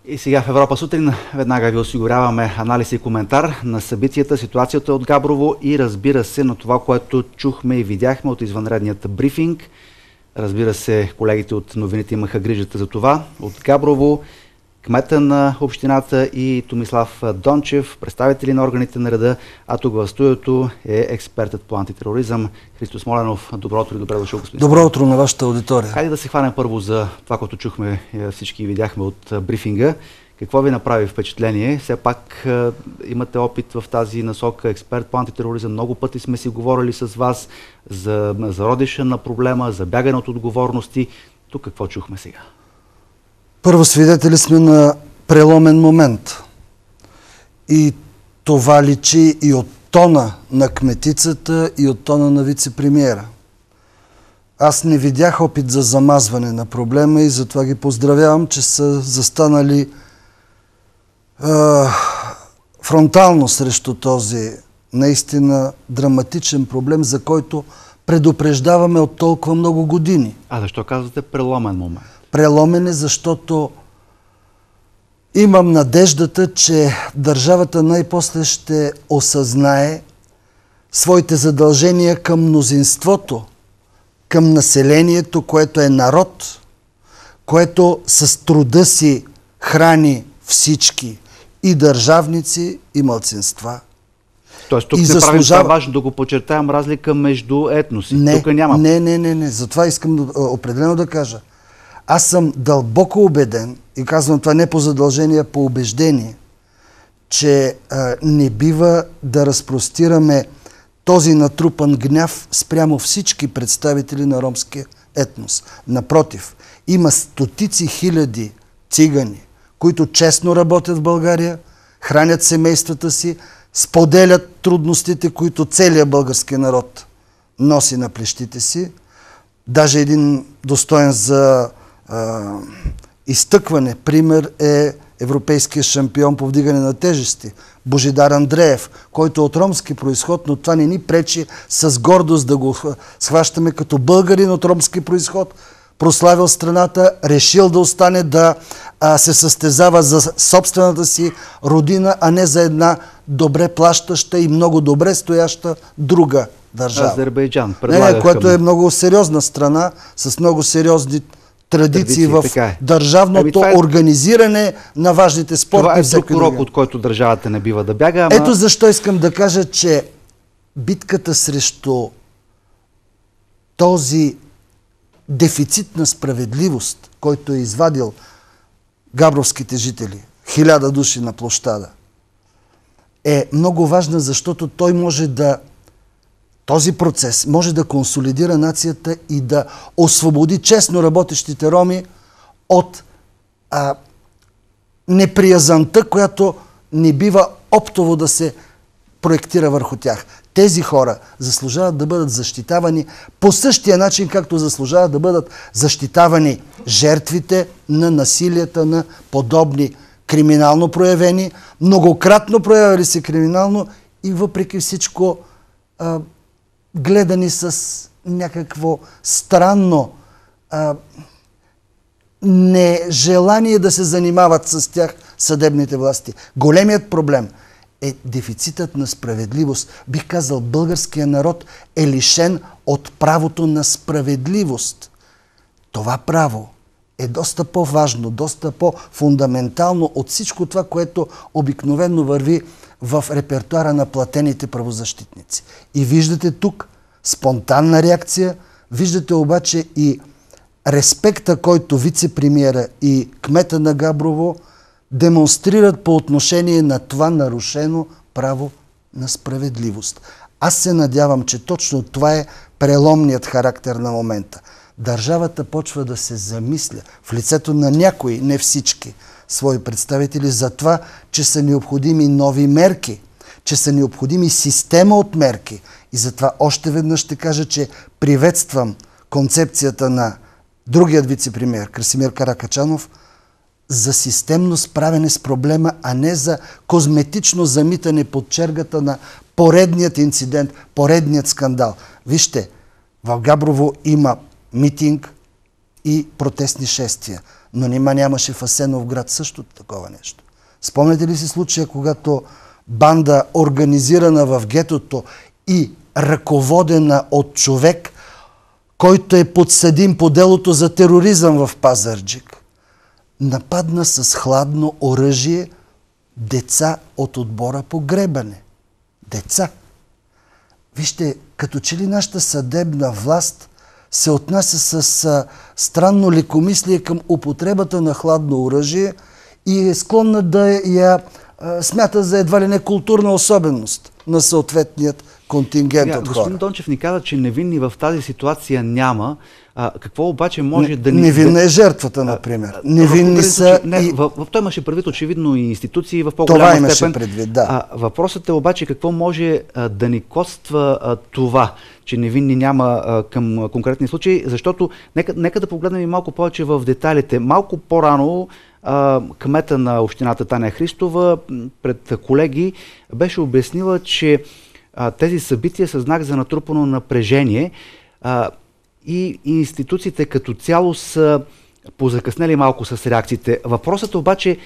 И сега в Европа сутрин веднага ви осигуряваме анализ и коментар на събитията, ситуацията от Габрово и разбира се на това, което чухме и видяхме от извънредният брифинг. Разбира се, колегите от новините имаха грижата за това. От Габрово, кмета на общината и Томислав Дончев, представители на органите на реда, а тук в студиото е експертът по антитероризъм Христо Смоленов. Добро утро и добре дошъл, господин. Добро утро на вашата аудитория. Хайде да се хванем първо за това, което чухме всички и видяхме от брифинга. Какво ви направи впечатление? Все пак имате опит в тази насока, експерт по антитероризъм. Много пъти сме си говорили с вас за зародиша на проблема, за бягане от отговорности. Тук какво чухме сега? Първо, свидетели сме на преломен момент. И това личи и от тона на кметицата, и от тона на вице-премиера. Аз не видях опит за замазване на проблема и затова ги поздравявам, че са застанали фронтално срещу този наистина драматичен проблем, за който предупреждаваме от толкова много години. А защо казвате преломен момент? Преломен е, защото имам надеждата, че държавата най-после ще осъзнае своите задължения към мнозинството, към населението, което е народ, което с труда си храни всички, и държавници, и малцинства. Тоест тук не правим това важно да го подчертаем разлика между етноси. Тук няма. Не. Затова искам определено да кажа. Аз съм дълбоко убеден, и казвам това не по задължение, а по убеждение, че не бива да разпростираме този натрупан гняв спрямо всички представители на ромския етнос. Напротив, има стотици хиляди цигани, които честно работят в България, хранят семействата си, споделят трудностите, които целият български народ носи на плещите си. Даже един достоен за изтъкване пример е европейския шампион по вдигане на тежести Божидар Андреев, който е от ромски произход, но това не ни пречи с гордост да го схващаме като българин от ромски произход, прославил страната, решил да остане да се състезава за собствената си родина, а не за една добре плащаща и много добре стояща друга държава. Азербайджан. Което е много сериозна страна, с много сериозни традиции в държавното организиране на важните спортни секции. Това е друг урок, от който държавата не бива да бяга. Ето защо искам да кажа, че битката срещу този дефицит на справедливост, който е извадил габровските жители, 1000 души на площада, е много важна, защото той може да този процес може да консолидира нацията и да освободи честно работещите роми от неприязанта, която не бива оптово да се проектира върху тях. Тези хора заслужават да бъдат защитавани по същия начин, както заслужават да бъдат защитавани жертвите на насилията на подобни криминално проявени, многократно проявили се криминално и въпреки всичко гледани с някакво странно нежелание да се занимават с тях съдебните власти. Големият проблем е дефицитът на справедливост. Бих казал, българският народ е лишен от правото на справедливост. Това право е доста по-важно, доста по-фундаментално от всичко това, което обикновено върви в репертуара на платените правозащитници. И виждате тук спонтанна реакция, виждате обаче и респекта, който вице-премиера и кмета на Габрово демонстрират по отношение на това нарушено право на справедливост. Аз се надявам, че точно това е преломният характер на момента. Държавата почва да се замисля в лицето на някои, не всички, свои представители за това, че са необходими нови мерки, че са необходими система от мерки. И затова още веднъж ще кажа, че приветствам концепцията на другият вице-премиер Красимир Каракачанов за системно справяне с проблема, а не за козметично замитане под чергата на поредният инцидент, поредният скандал. Вижте, в Габрово има митинг и протестни шествия. Но нима нямаше в Асеновград също такова нещо. Спомняте ли си случая, когато банда, организирана в гетото и ръководена от човек, който е подсъдим по делото за тероризъм в Пазарджик, нападна с хладно оръжие деца от отбора по гребане. Деца. Вижте, като че ли нашата съдебна власт се отнася с странно лекомислие към употребата на хладно оръжие и е склонна да я смята за едва ли не културна особеност на съответният контингент от хора. Господин Дончев ни каза, че невинни в тази ситуация няма. Какво обаче може да ни... Невинна е жертвата, например. Невинни са... Той имаше предвид очевидно и институции в по-голяма степен. Това имаше предвид, да. Въпросът е обаче какво може да ни коства това, че невинни няма към конкретни случаи, защото нека да погледнем и малко повече в детайлите. Малко по-рано кмета на общината Таня Христова пред колеги беше обяснила, че тези събития са знак за натрупано напрежение и институциите като цяло са позакъснели малко с реакциите. Въпросът обаче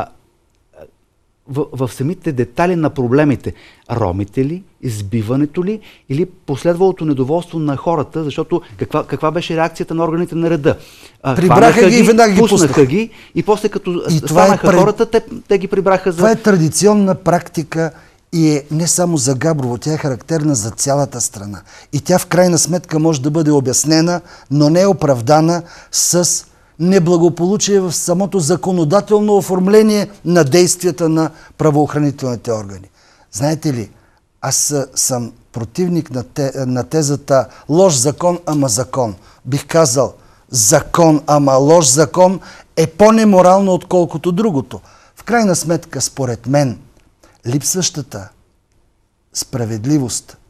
в самите детали на проблемите. Ромите ли, избиването ли или последвалото недоволство на хората, защото каква беше реакцията на органите на реда? Прибраха ги и веднага ги пуснаха ги и после като станаха хората, те ги прибраха за... Това е традиционна практика и е не само за Габрово, тя е характерна за цялата страна. И тя в крайна сметка може да бъде обяснена, но не е оправдана с неблагополучие в самото законодателно оформление на действията на правоохранителните органи. Знаете ли, аз съм противник на тезата лош закон, ама закон. Бих казал, закон, ама лош закон е по-неморално, отколкото другото. В крайна сметка, според мен, липсващата справедливост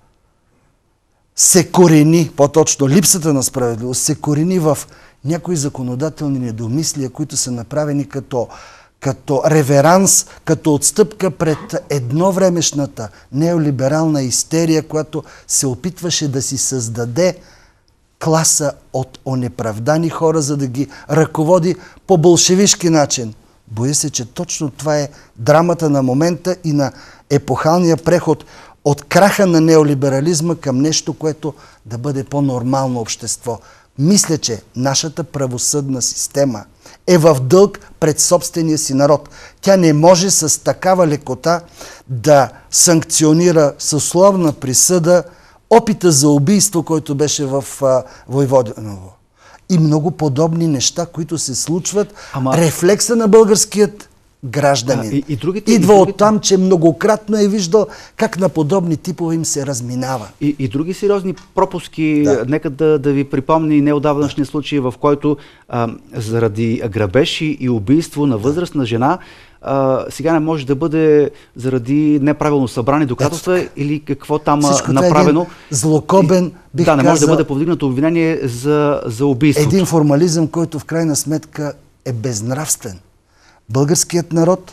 се корени, по-точно липсата на справедливост се корени в някои законодателни недомислия, които са направени като реверанс, като отстъпка пред едновремешната неолиберална истерия, която се опитваше да си създаде класа от онеправдани хора, за да ги ръководи по болшевишки начин. Боя се, че точно това е драмата на момента и на епохалния преход от краха на неолиберализма към нещо, което да бъде по-нормално общество. Мисля, че нашата правосъдна система е в дълг пред собствения си народ. Тя не може с такава лекота да санкционира с условна присъда опита за убийство, който беше в Войводиново. И много подобни неща, които се случват. Рефлекса на българският гражданин идва от там, че многократно е виждал как на подобни типове им се разминава. И други сериозни пропуски, нека да ви припомни неотдавнашния случай, в който заради грабеж и убийство на възрастна жена сега не може да бъде заради неправилно събрани доказателства или какво там направено. Злокобен, бих казал. Не може да бъде повдигнато обвинение за убийството. Един формализъм, който в крайна сметка е безнравствен. Българският народ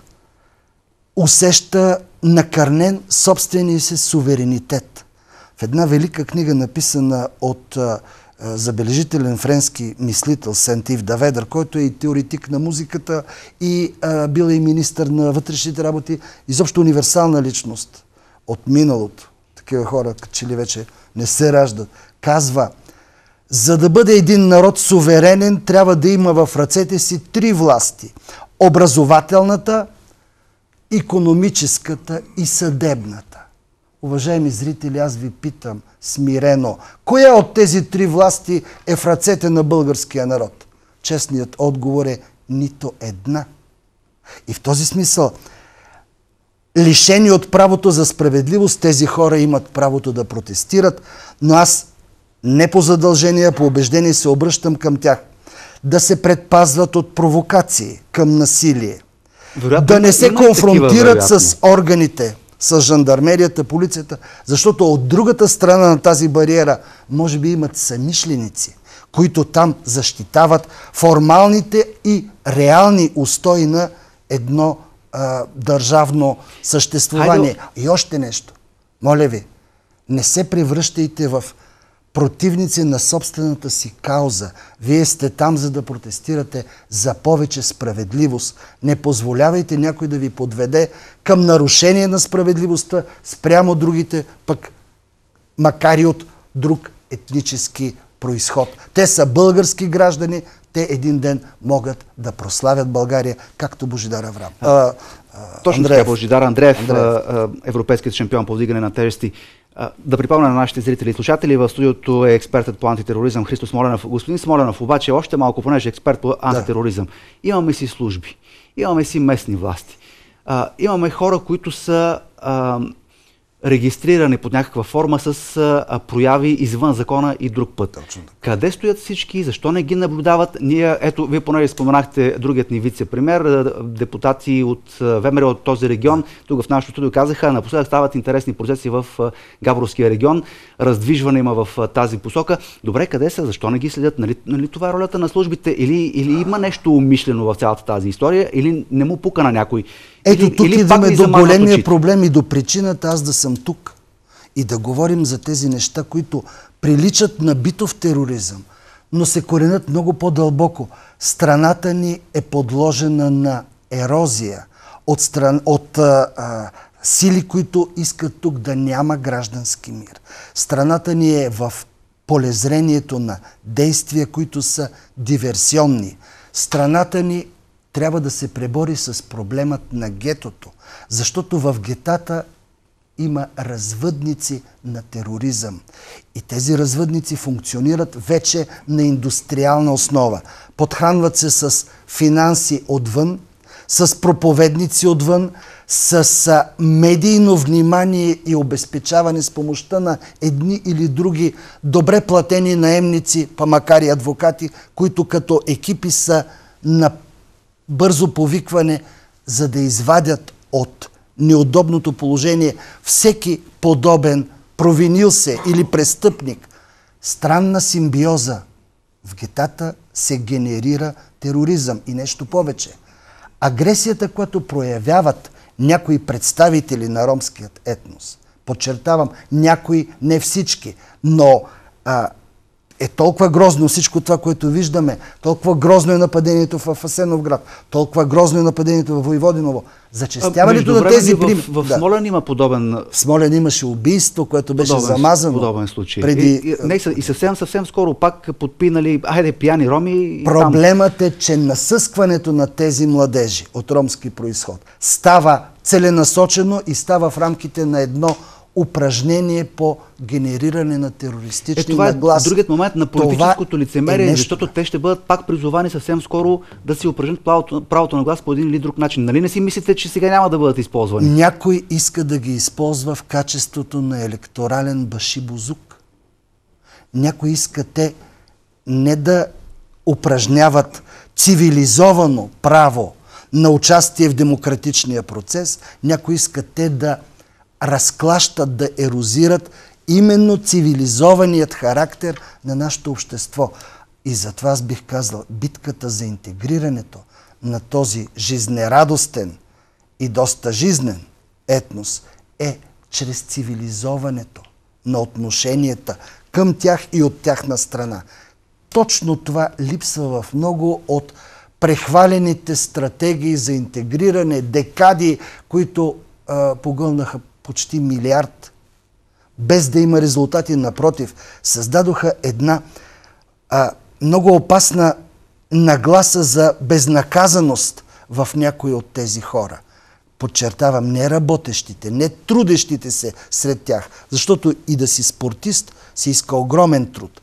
усеща накърнен собствения си суверенитет. В една велика книга, написана от забележителен френски мислител Сент-Ив Даведър, който е и теоретик на музиката и бил и министър на вътрешните работи, изобщо универсална личност от миналото. Такива хора, че ли вече не се раждат. Казва, за да бъде един народ суверенен, трябва да има в ръцете си три власти. Образователната, икономическата и съдебната. Уважаеми зрители, аз ви питам смирено, коя от тези три власти е в ръцете на българския народ? Честният отговор е нито една. И в този смисъл, лишени от правото за справедливост, тези хора имат правото да протестират, но аз не по задължение, а по убеждение се обръщам към тях. Да се предпазват от провокации към насилие. Да не се конфронтират с органите, с жандармерията, полицията, защото от другата страна на тази бариера може би имат самишленици, които там защитават формалните и реални устои на едно държавно съществуване. И още нещо. Моля ви, не се превръщайте в противници на собствената си кауза. Вие сте там, за да протестирате за повече справедливост. Не позволявайте някой да ви подведе към нарушение на справедливостта спрямо другите, пък макар и от друг етнически произход. Те са български граждани, те един ден могат да прославят България, както Божидар Аврам. Точно така, Божидар Андреев, европейският шампион по вдигане на тежести. Да припомня на нашите зрители и слушатели, в студиото е експертът по антитероризъм Христо Смоленов. Господин Смоленов, обаче още малко, понеже е експерт по антитероризъм. Имаме си служби, имаме си местни власти, имаме хора, които са регистрирани под някаква форма с прояви извън закона и друг път. Къде стоят всички? Защо не ги наблюдават? Ние, ето, вие понеже споменахте другият ни вице-премиер, депутати от ВМРО от този регион, тук в нашото студио казаха, напоследък стават интересни процеси в Габровския регион, раздвижване има в тази посока. Добре, къде са? Защо не ги следят? Нали това е ролята на службите? Или има нещо умишлено в цялата тази история? Или не му пука на някой? Ето тук идваме до големия проблем и до причината аз да съм тук и да говорим за тези неща, които приличат на битов тероризъм, но се коренят много по-дълбоко. Страната ни е подложена на ерозия от сили, които искат тук да няма граждански мир. Страната ни е в полезрението на действия, които са диверсионни. Страната ни трябва да се пребори с проблемът на гетото, защото в гетата има развъдници на тероризъм. И тези развъдници функционират вече на индустриална основа. Подхранват се с финанси отвън, с проповедници отвън, с медийно внимание и обезпечаване с помощта на едни или други добре платени наемници, па макар и адвокати, които като екипи са на бързо повикване, за да извадят от неудобното положение всеки подобен провинил се или престъпник. Странна симбиоза. В гетата се генерира тероризъм и нещо повече. Агресията, която проявяват някои представители на ромският етнос, подчертавам, някои, не всички, но е толкова грозно всичко това, което виждаме. Толкова грозно е нападението в Асеновград. Толкова грозно е нападението в Войводиново. Зачестяването на тези примери. В Смолян има подобен... В Смолян имаше убийство, което беше замазано. Подобен случай. И съвсем скоро пак подпинали, пияни роми. Проблемът е, че насъскването на тези младежи от ромски произход става целенасочено и става в рамките на едно упражнение по генериране на терористични нагласи. Това е другият момент на политическото лицемерие, защото те ще бъдат пак призовани съвсем скоро да си упражнят правото на глас по един или друг начин. Нали не си мислите, че сега няма да бъдат използвани? Някой иска да ги използва в качеството на електорален башибозук. Някой иска те не да упражняват цивилизовано право на участие в демократичния процес, някой иска те да разклащат, да ерозират именно цивилизованият характер на нашето общество. И затова аз бих казал, битката за интегрирането на този жизнерадостен и доста жизнен етнос е чрез цивилизоването на отношенията към тях и от тяхна страна. Точно това липсва в много от прехвалените стратегии за интегриране, декади, които погълнаха почти милиард, без да има резултати. Напротив, създадоха една много опасна нагласа за безнаказаност в някои от тези хора. Подчертавам, не работещите, не трудещите се сред тях, защото и да си спортист си иска огромен труд.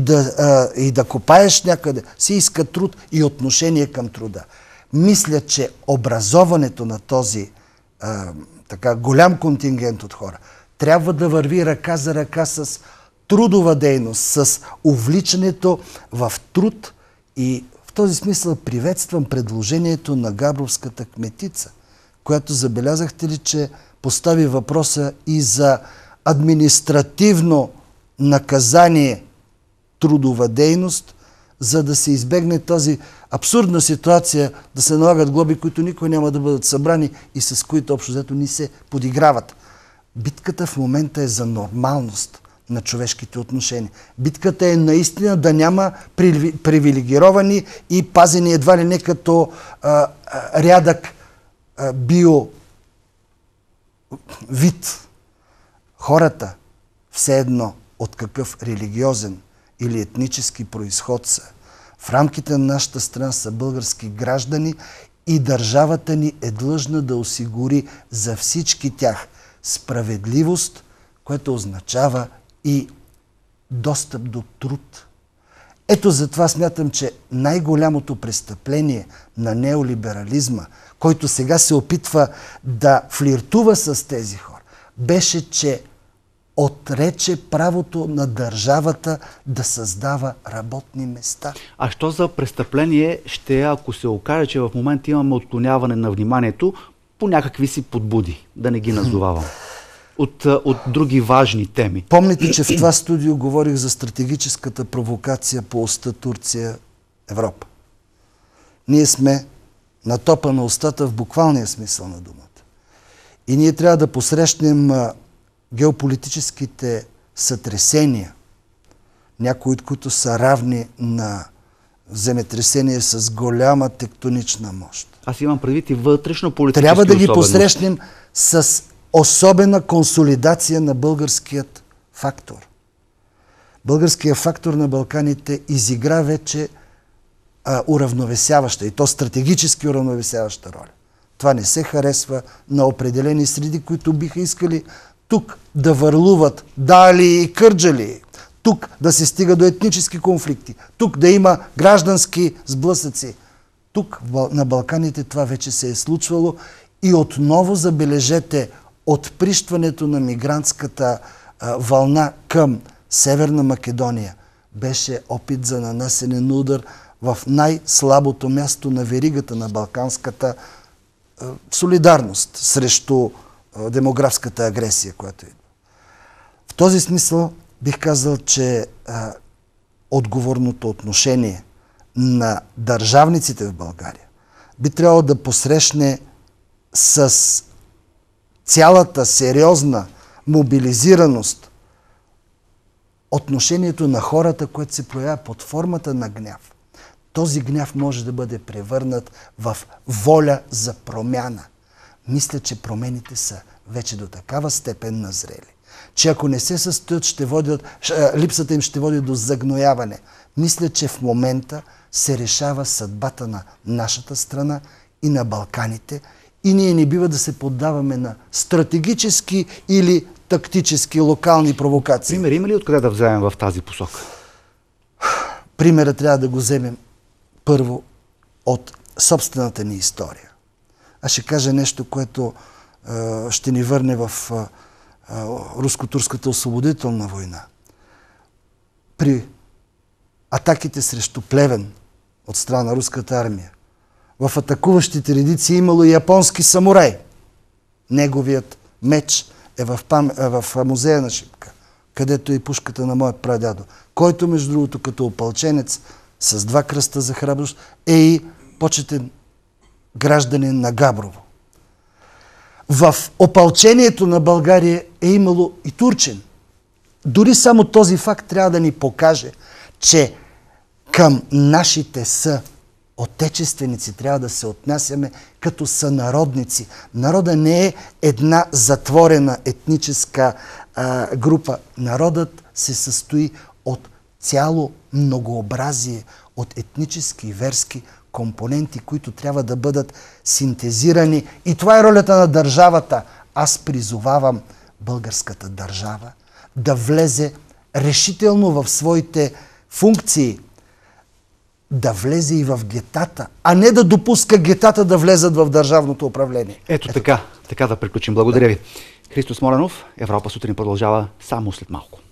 И да копаеш някъде си иска труд и отношение към труда. Мисля, че образоването на този така голям контингент от хора трябва да върви ръка за ръка с трудова дейност, с увличането в труд. И в този смисъл приветствам предложението на габровската кметица, която, забелязахте ли, че постави въпроса и за административно наказание трудова дейност, за да се избегне тази абсурдна ситуация да се налагат глоби, които никой няма да бъдат събрани и с които общо взето ни се подиграват. Битката в момента е за нормалност. на човешките отношения. Битката е наистина да няма привилегировани и пазени едва ли не като рядък био вид. Хората, все едно от какъв религиозен или етнически произход са, в рамките на нашата страна са български граждани и държавата ни е длъжна да осигури за всички тях справедливост, което означава и достъп до труд. Ето затова смятам, че най-голямото престъпление на неолиберализма, който сега се опитва да флиртува с тези хора, беше, че отрече правото на държавата да създава работни места. А що за престъпление ще е, ако се окаже, че в момента имаме отклоняване на вниманието по някакви си подбуди, да не ги назовавам, от други важни теми? Помните, че в това студио говорих за стратегическата провокация по оста Турция-Европа. Ние сме на топа на устата в буквалния смисъл на думата. И ние трябва да посрещнем геополитическите сътресения, някои от които са равни на земетресение с голяма тектонична мощ. Аз имам предвид и вътрешно политически трябва да ги особености. посрещнем с особена консолидация на българският фактор. Българският фактор на Балканите изигра вече уравновесяваща, и то стратегически уравновесяваща роля. Това не се харесва на определени среди, които биха искали тук да върлуват дали и кърджали, тук да се стига до етнически конфликти, тук да има граждански сблъсъци. Тук на Балканите това вече се е случвало и отново забележете отприщването на мигрантската вълна към Северна Македония беше опит за нанасене на удар в най-слабото място на веригата на балканската солидарност срещу демографската агресия, която идва. В този смисъл бих казал, че отговорното отношение на държавниците в България би трябвало да посрещне с цялата сериозна мобилизираност отношението на хората, което се проявява под формата на гняв. Този гняв може да бъде превърнат в воля за промяна. Мисля, че промените са вече до такава степен назрели, че ако не се състоят, липсата им ще води до загнояване. Мисля, че в момента се решава съдбата на нашата страна и на Балканите и ние не бива да се поддаваме на стратегически или тактически локални провокации. Пример има ли откъде да вземем в тази посока? Примера трябва да го вземем първо от собствената ни история. Аз ще кажа нещо, което ще ни върне в руско-турската освободителна война. При атаките срещу Плевен от страна на руската армия, в атакуващите редици имало и японски самурай. Неговият меч е в музея на Шипка, където е и пушката на моят прадядо, който, между другото, като опълченец с 2 кръста за храброст, е и почетен гражданин на Габрово. В опълчението на България е имало и турчин. Дори само този факт трябва да ни покаже, че към нашите отечественици трябва да се отнасяме като сънародници. Народа не е една затворена етническа група. Народът се състои от цяло многообразие, от етнически и верски компоненти, които трябва да бъдат синтезирани. И това е ролята на държавата. Аз призовавам българската държава да влезе решително в своите функции, да влезе и в гетата, а не да допуска гетата да влезат в държавното управление. Ето така да приключим. Благодаря ви. Христо Смоленов, Европа сутрин продължава само след малко.